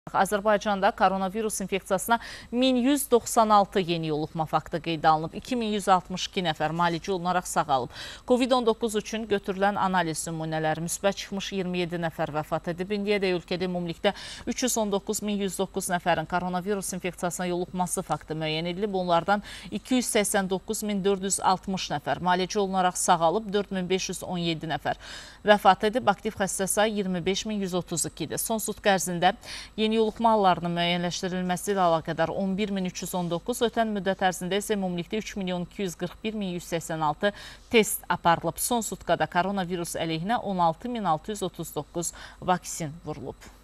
Azərbaycanda koronavirus infeksiyasına 1196 yeni yoluxma faktı qeydə alınıb. 2162 nəfər müalicə olunaraq sağalıb. Covid-19 üçün götürülən analiz nümunələri müsbət çıxmış 27 nəfər vəfat edib. İndiyədək ölkədə ümumilikdə 319.109 nəfərin koronavirus infeksiyasına yoluxması faktı müəyyən edilib. Bunlardan 289.460 nəfər müalicə olunaraq sağalıb, 4517 nəfər vəfat edib. Aktiv xəstə sayı 25.132-dir. Son sutq ərzində yeni yoluxma hallarının müəyyənləşdirilməsi ilə əlaqədar 11.319, ötən müddət ərzində isə ümumilikdə 3.241.186 test aparılıb. Son sutqada koronavirus əleyhinə 16.639 vaksin vurulub.